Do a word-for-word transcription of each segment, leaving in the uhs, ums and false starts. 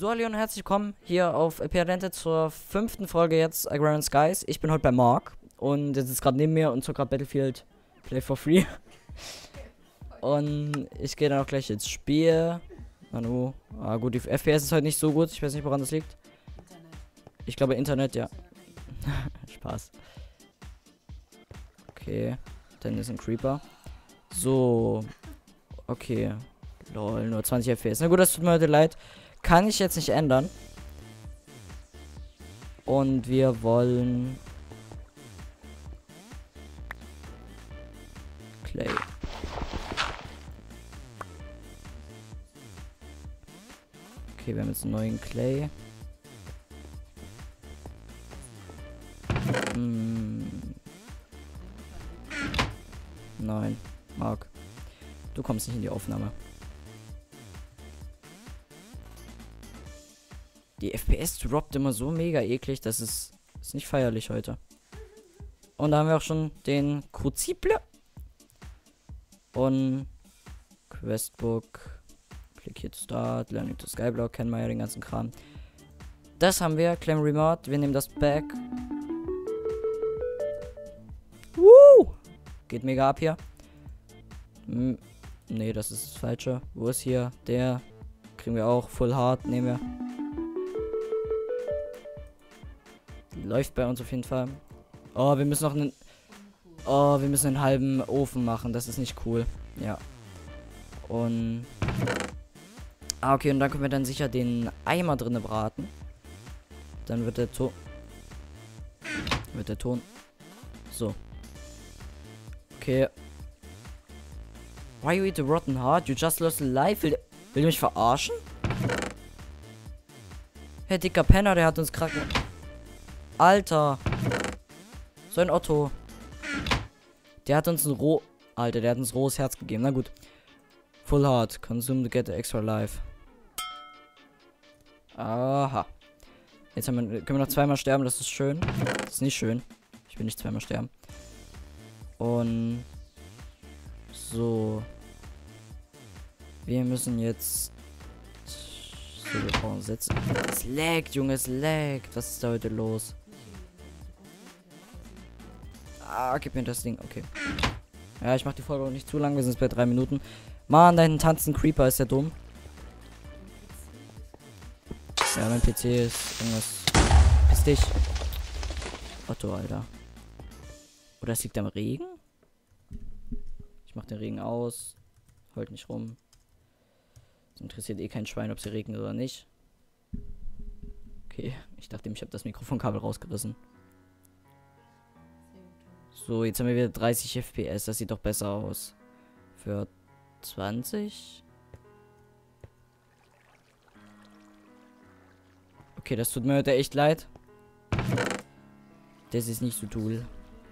So, hallo und herzlich willkommen hier auf Epirente zur fünften Folge jetzt Agrarian Skies. Ich bin heute bei Mark und der sitzt gerade neben mir und zockt gerade Battlefield Play for Free. Und ich gehe dann auch gleich ins Spiel. Manu. Ah, gut, die F P S ist heute nicht so gut. Ich weiß nicht, woran das liegt. Ich glaube Internet, ja. Spaß. Okay. Dann ist ein Creeper. So. Okay. Lol, nur zwanzig F P S. Na gut, das tut mir heute leid. Kann ich jetzt nicht ändern. Und wir wollen Clay. Okay, wir haben jetzt einen neuen Clay. Hm. Nein, Mark. Du kommst nicht in die Aufnahme. Die F P S droppt immer so mega eklig, das ist, ist nicht feierlich heute. Und da haben wir auch schon den Crucible. Und Questbook. Click here to start. Learning to Skyblock. Kennen wir ja den ganzen Kram. Das haben wir. Claim Remote. Wir nehmen das back. Woo! Geht mega ab hier. Hm, nee, das ist das Falsche. Wo ist hier der? Kriegen wir auch. Full Hard. Nehmen wir. Läuft bei uns auf jeden Fall. Oh, wir müssen noch einen... Oh, wir müssen einen halben Ofen machen. Das ist nicht cool. Ja. Und... Ah, okay. Und dann können wir dann sicher den Eimer drinne braten. Dann wird der Ton... Wird der Ton... So. Okay. Why you eat a rotten heart? You just lost a life. Will, will du mich verarschen? Herr dicker Penner, der hat uns krank... Alter. So ein Otto. Der hat uns ein roh... Alter, der hat uns rohes Herz gegeben. Na gut. Full Heart. Consume to get the extra life. Aha. Jetzt haben wir, können wir noch zweimal sterben. Das ist schön. Das ist nicht schön. Ich will nicht zweimal sterben. Und... So. Wir müssen jetzt... So, wir brauchen Sätze. Es laggt, Junge. Es laggt. Was ist da heute los? Ah, gib mir das Ding. Okay. Ja, ich mach die Folge auch nicht zu lang. Wir sind jetzt bei drei Minuten. Mann, dein tanzen Creeper ist ja dumm. Ja, mein P C ist irgendwas. Piss dich. Otto, Alter. Oder es liegt am Regen? Ich mach den Regen aus. Heult nicht rum. Das interessiert eh kein Schwein, ob es regnet oder nicht. Okay, ich dachte, ich habe das Mikrofonkabel rausgerissen. So, jetzt haben wir wieder dreißig F P S. Das sieht doch besser aus. Für zwanzig. Okay, das tut mir heute echt leid. Das ist nicht so cool.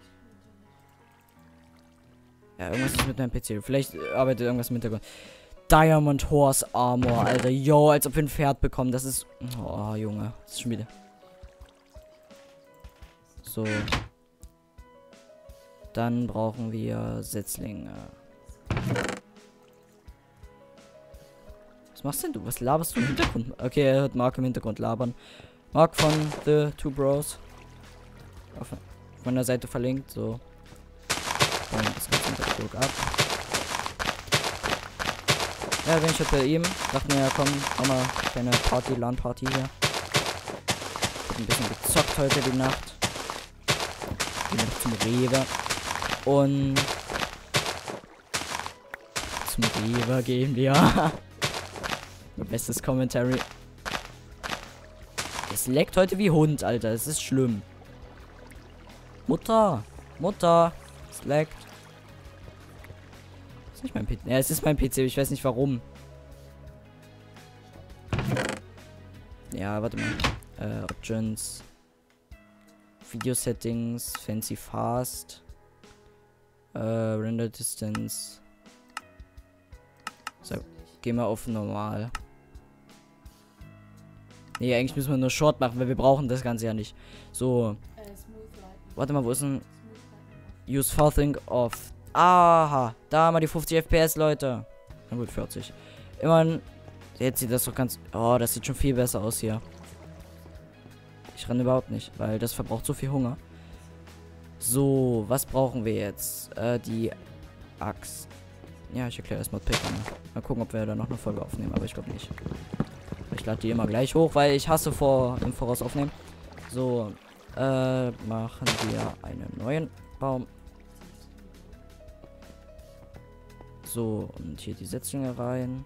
Ja, irgendwas ist mit meinem P C. Vielleicht arbeitet irgendwas im Hintergrund. Diamond Horse Armor, Alter. Yo, als ob wir ein Pferd bekommen. Das ist... Oh, Junge. Das ist schon wieder... So. Dann brauchen wir Setzlinge. Was machst denn du? Was laberst du im Hintergrund? Okay, er hört Mark im Hintergrund labern. Mark von The Two Bros. Auf meiner Seite verlinkt. So. Und das ganze Hintergrund ab. Ja, bin ich halt bei ihm. Dachten wir, ja komm, mach mal kleine Party, LAN-Party hier. Hab ein bisschen gezockt heute die Nacht. Gehen noch zum Rewe. Und zum Rewe gehen wir. Mein bestes Commentary. Es leckt heute wie Hund, Alter. Es ist schlimm. Mutter. Mutter. Es leckt. Ist nicht mein P C. Ja, es ist mein P C. Ich weiß nicht warum. Ja, warte mal. Äh, Options. Video Settings. Fancy Fast. Äh, Render Distance. So, gehen wir auf normal. Nee, eigentlich müssen wir nur Short machen, weil wir brauchen das Ganze ja nicht. So. Warte mal, wo ist denn... Use Farthing off. Aha, da haben wir die fünfzig F P S, Leute. Na gut, vierzig. Immerhin Jetzt sieht das doch ganz... Oh, das sieht schon viel besser aus hier. Ich renne überhaupt nicht, weil das verbraucht so viel Hunger. So, was brauchen wir jetzt? Äh, die Axt. Ja, ich erkläre erstmal Pick an. Mal gucken, ob wir da noch eine Folge aufnehmen, aber ich glaube nicht. Ich lade die immer gleich hoch, weil ich hasse vor im Voraus aufnehmen. So, äh, machen wir einen neuen Baum. So, und hier die Setzlinge rein.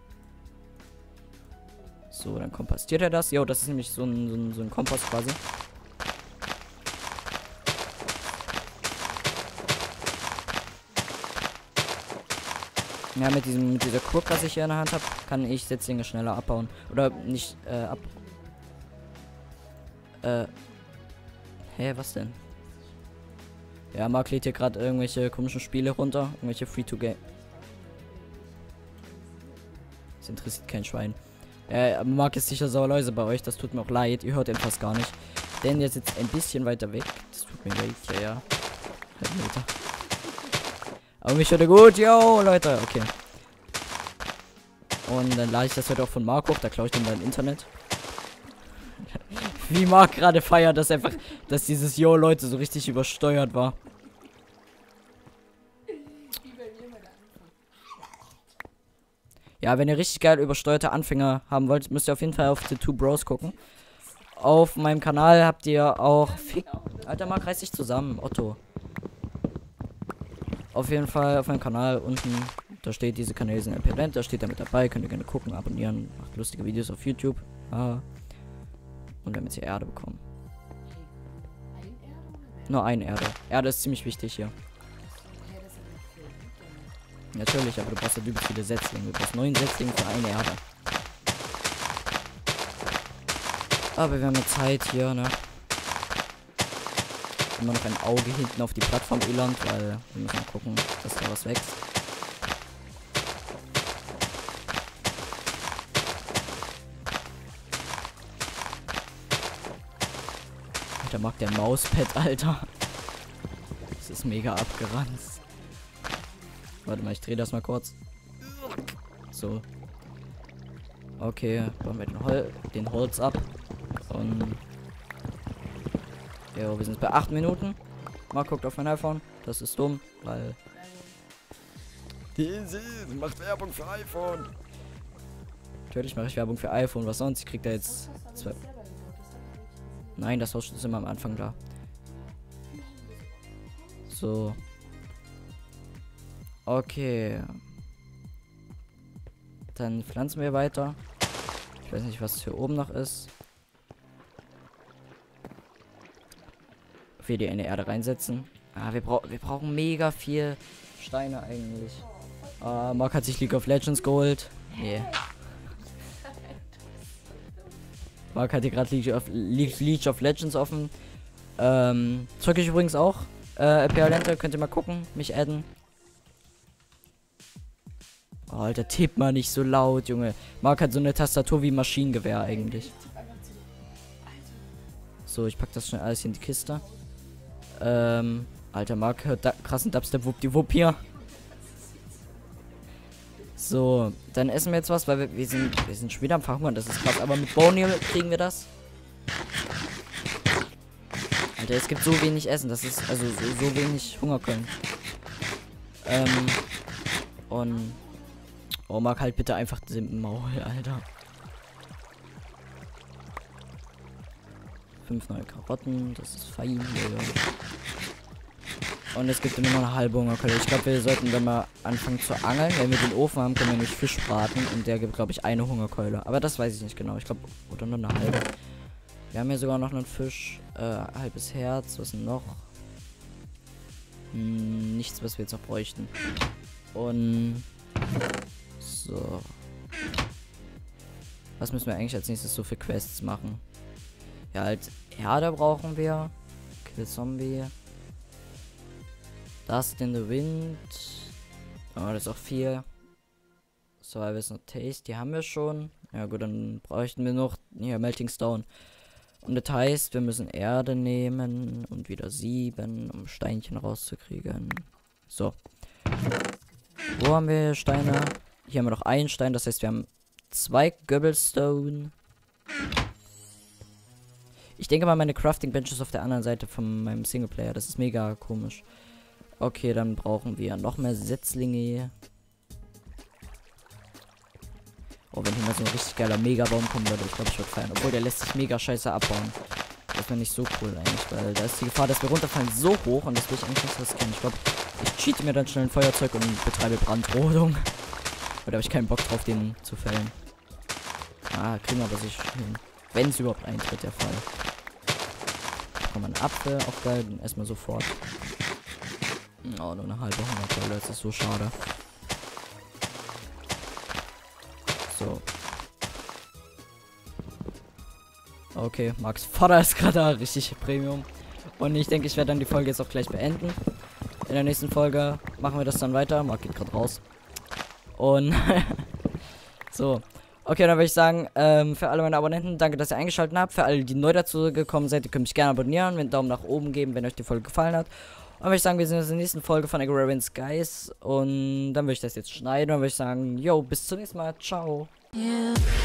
So, dann kompostiert er das. Jo, das ist nämlich so ein, so ein, so ein Kompost quasi. Ja, mit diesem, mit dieser Krug, was ich hier in der Hand habe, kann ich Setzlinge schneller abbauen. Oder nicht, äh, ab... Äh... Hä, was denn? Ja, Marc lädt hier gerade irgendwelche komischen Spiele runter. Irgendwelche Free-to-Game. Das interessiert kein Schwein. Äh, Marc ist sicher sauer Läuse bei euch. Das tut mir auch leid. Ihr hört ihn fast gar nicht. Denn der sitzt ein bisschen weiter weg. Das tut mir leid. Ja, ja. Meter. Aber mich hört er gut. Yo, Leute. Okay. Und dann lade ich das heute auch von Marc hoch. Da klaue ich dann dein Internet. Wie Marc gerade feiert, dass einfach, dass dieses Yo, Leute, so richtig übersteuert war. Ja, wenn ihr richtig geil übersteuerte Anfänger haben wollt, müsst ihr auf jeden Fall auf The Two Bros gucken. Auf meinem Kanal habt ihr auch... Fick. Alter, Marc, reiß dich zusammen. Otto. Auf jeden Fall auf meinem Kanal unten, da steht, diese Kanäle sind Apparent, da steht er mit dabei, könnt ihr gerne gucken, abonnieren, macht lustige Videos auf YouTube. Ah. Und wir haben jetzt hier Erde bekommen. Nur ein Erde. Erde ist ziemlich wichtig hier. Natürlich, aber du brauchst ja übelst viele Setzlinge. Du brauchst neun Setzlinge für eine Erde. Aber wir haben jetzt Zeit hier, ne? Immer noch ein Auge hinten auf die Plattform Eland, weil wir müssen gucken, dass da was wächst. Alter, mag der Mauspad, Alter. Das ist mega abgeranzt. Warte mal, ich drehe das mal kurz. So. Okay, bauen wir den, Hol den Holz ab. Und... Jo, wir sind bei acht Minuten. Mal guckt auf mein iPhone. Das ist dumm, weil... Diese macht Werbung für iPhone. Natürlich mache ich Werbung für iPhone. Was sonst? Ich krieg da jetzt... Zwei... Nein, das Haus ist immer am Anfang da. So. Okay. Dann pflanzen wir weiter. Ich weiß nicht, was hier oben noch ist. Ob wir die in die Erde reinsetzen. Ah, wir, bra wir brauchen mega viel Steine eigentlich. Ah, Marc hat sich League of Legends geholt. Nee. Marc hat hier gerade League of, League, League of Legends offen. Ähm, zocke ich übrigens auch. Äh, Apparent, könnt ihr mal gucken. Mich adden. Oh, Alter, tipp mal nicht so laut, Junge. Marc hat so eine Tastatur wie Maschinengewehr eigentlich. So, ich pack das schnell alles in die Kiste. Ähm, Alter, Marc hört da krassen Dubstep wuppdiwupp hier. So, dann essen wir jetzt was, weil wir, wir sind wir sind schon wieder am Verhungern, das ist krass. Aber mit Bone kriegen wir das. Alter, es gibt so wenig Essen, das ist, also so, so wenig Hungerkeulen. Ähm, und... Oh, Marc, halt bitte einfach den Maul, Alter. Fünf neue Karotten, das ist fein. Und es gibt immer noch eine halbe Hungerkeule. Ich glaube, wir sollten dann mal anfangen zu angeln. Wenn wir den Ofen haben, können wir nämlich Fisch braten. Und der gibt, glaube ich, eine Hungerkeule. Aber das weiß ich nicht genau. Ich glaube, oder nur eine halbe. Wir haben hier sogar noch einen Fisch. Äh, halbes Herz. Was denn noch? Hm, nichts, was wir jetzt noch bräuchten. Und... So. Was müssen wir eigentlich als nächstes so für Quests machen? Ja, halt Erde brauchen wir. Kill Zombie. Dust in the Wind. Oh, das ist auch viel. Survivors not Taste, die haben wir schon. Ja gut, dann bräuchten wir noch hier Melting Stone. Und das heißt, wir müssen Erde nehmen und wieder sieben, um Steinchen rauszukriegen. So. Wo haben wir Steine? Hier haben wir noch einen Stein, das heißt, wir haben Zwei Cobblestone. Ich denke mal, meine Crafting Bench ist auf der anderen Seite von meinem Singleplayer. Das ist mega komisch. Okay, dann brauchen wir noch mehr Setzlinge. Oh, wenn hier mal so ein richtig geiler Megabaum kommen würde, ich glaube, ich würde feiern. Obwohl, der lässt sich mega scheiße abbauen. Das wäre nicht so cool eigentlich, weil da ist die Gefahr, dass wir runterfallen, so hoch und das will ich eigentlich nicht riskieren. Ich glaube, ich cheate mir dann schnell ein Feuerzeug und betreibe Brandrodung. Weil da habe ich keinen Bock drauf, den zu fällen. Ah, kriegen wir aber sicher hin. Wenn es überhaupt eintritt, der Fall. Komm, ein Apfel, auch geil, dann erstmal sofort. Oh, nur eine halbe Hungerkeule, das ist so schade. So. Okay, Max Vater ist gerade da, richtig Premium. Und ich denke, ich werde dann die Folge jetzt auch gleich beenden. In der nächsten Folge machen wir das dann weiter. Marc geht gerade raus. Und so. Okay, dann würde ich sagen, ähm, für alle meine Abonnenten, danke, dass ihr eingeschaltet habt. Für alle, die neu dazu gekommen seid, ihr könnt mich gerne abonnieren, mir einen Daumen nach oben geben, wenn euch die Folge gefallen hat. Und dann würde ich sagen, wir sehen uns in der nächsten Folge von Agrarian Skies. Und dann würde ich das jetzt schneiden und würde ich sagen, yo, bis zum nächsten Mal. Ciao. Yeah.